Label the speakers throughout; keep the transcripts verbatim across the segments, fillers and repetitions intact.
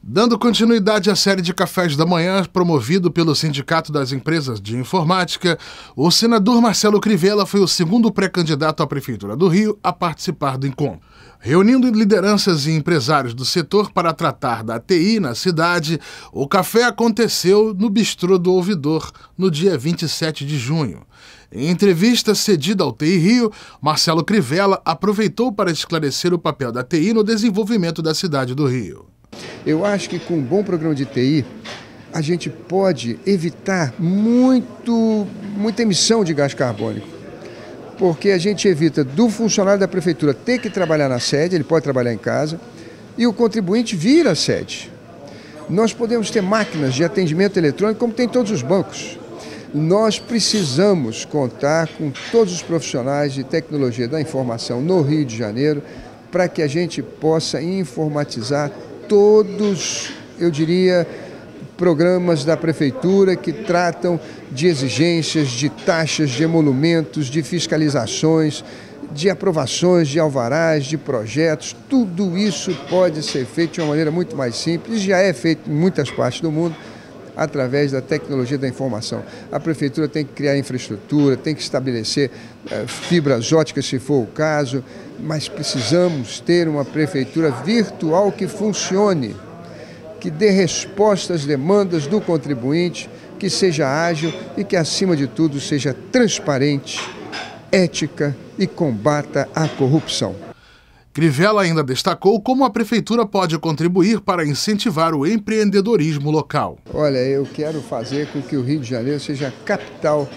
Speaker 1: Dando continuidade à série de cafés da manhã promovido pelo Sindicato das Empresas de Informática, o senador Marcelo Crivella foi o segundo pré-candidato à Prefeitura do Rio a participar do encontro. Reunindo lideranças e empresários do setor para tratar da T I na cidade, o café aconteceu no Bistrô do Ouvidor, no dia vinte e sete de junho. Em entrevista cedida ao T I Rio, Marcelo Crivella aproveitou para esclarecer o papel da T I no desenvolvimento da cidade do Rio.
Speaker 2: Eu acho que com um bom programa de T I, a gente pode evitar muito, muita emissão de gás carbônico. Porque a gente evita do funcionário da prefeitura ter que trabalhar na sede, ele pode trabalhar em casa, e o contribuinte vir à sede. Nós podemos ter máquinas de atendimento eletrônico como tem todos os bancos. Nós precisamos contar com todos os profissionais de tecnologia da informação no Rio de Janeiro para que a gente possa informatizar todos, eu diria, programas da prefeitura que tratam de exigências, de taxas, de emolumentos, de fiscalizações, de aprovações, de alvarás, de projetos. Tudo isso pode ser feito de uma maneira muito mais simples, já é feito em muitas partes do mundo, através da tecnologia da informação. A prefeitura tem que criar infraestrutura, tem que estabelecer eh, fibras óticas, se for o caso, mas precisamos ter uma prefeitura virtual que funcione, que dê resposta às demandas do contribuinte, que seja ágil e que, acima de tudo, seja transparente, ética e combata a corrupção.
Speaker 1: Crivella ainda destacou como a prefeitura pode contribuir para incentivar o empreendedorismo local.
Speaker 2: Olha, eu quero fazer com que o Rio de Janeiro seja a capital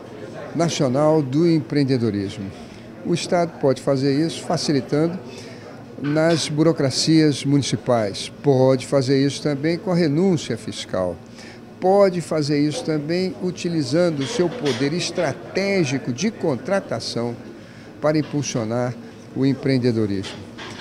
Speaker 2: nacional do empreendedorismo. O Estado pode fazer isso facilitando nas burocracias municipais, pode fazer isso também com a renúncia fiscal, pode fazer isso também utilizando o seu poder estratégico de contratação para impulsionar o empreendedorismo.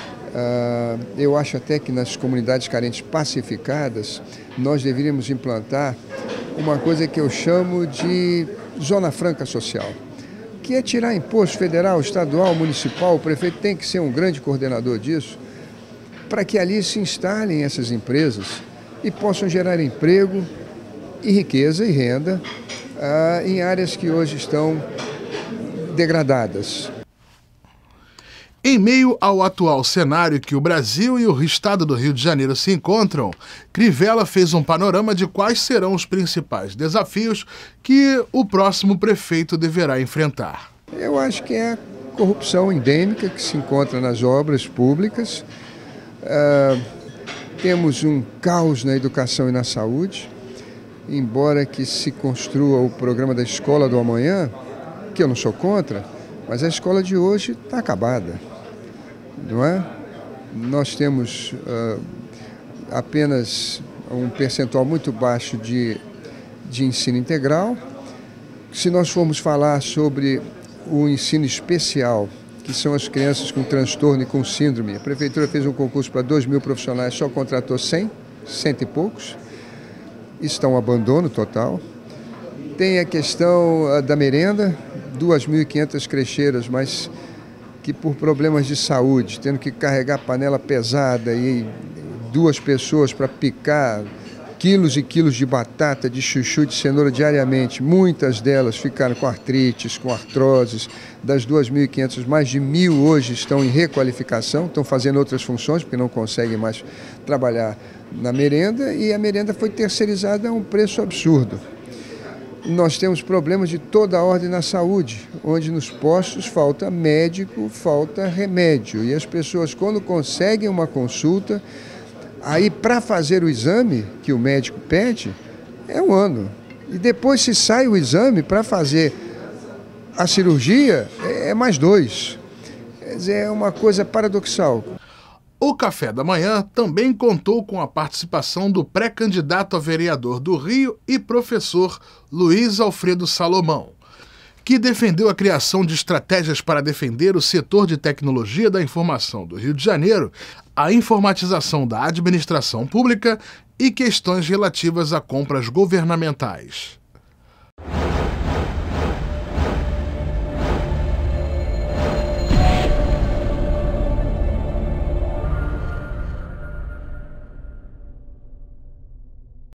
Speaker 2: Uh, eu acho até que nas comunidades carentes pacificadas nós deveríamos implantar uma coisa que eu chamo de zona franca social, que é tirar imposto federal, estadual, municipal. O prefeito tem que ser um grande coordenador disso, para que ali se instalem essas empresas e possam gerar emprego e riqueza e renda uh, em áreas que hoje estão degradadas.
Speaker 1: Em meio ao atual cenário que o Brasil e o estado do Rio de Janeiro se encontram, Crivella fez um panorama de quais serão os principais desafios que o próximo prefeito deverá enfrentar.
Speaker 2: Eu acho que é a corrupção endêmica que se encontra nas obras públicas. Uh, temos um caos na educação e na saúde, embora que se construa o programa da Escola do Amanhã, que eu não sou contra, mas a escola de hoje está acabada, não é? Nós temos uh, apenas um percentual muito baixo de, de ensino integral. Se nós formos falar sobre o ensino especial, que são as crianças com transtorno e com síndrome, a prefeitura fez um concurso para dois mil profissionais, só contratou cem, cento e poucos. Isso está um abandono total. Tem a questão uh, da merenda, duas mil e quinhentas crecheiras, mas que por problemas de saúde, tendo que carregar panela pesada e duas pessoas para picar quilos e quilos de batata, de chuchu, de cenoura diariamente, muitas delas ficaram com artrites, com artroses. Das duas mil e quinhentas, mais de mil hoje estão em requalificação, estão fazendo outras funções, porque não conseguem mais trabalhar na merenda, e a merenda foi terceirizada a um preço absurdo. Nós temos problemas de toda a ordem na saúde, onde nos postos falta médico, falta remédio. E as pessoas, quando conseguem uma consulta, aí para fazer o exame que o médico pede, é um ano. E depois se sai o exame para fazer a cirurgia, é mais dois. Quer dizer, é uma coisa paradoxal.
Speaker 1: O café da manhã também contou com a participação do pré-candidato a vereador do Rio e professor Luiz Alfredo Salomão, que defendeu a criação de estratégias para defender o setor de tecnologia da informação do Rio de Janeiro, a informatização da administração pública e questões relativas a compras governamentais.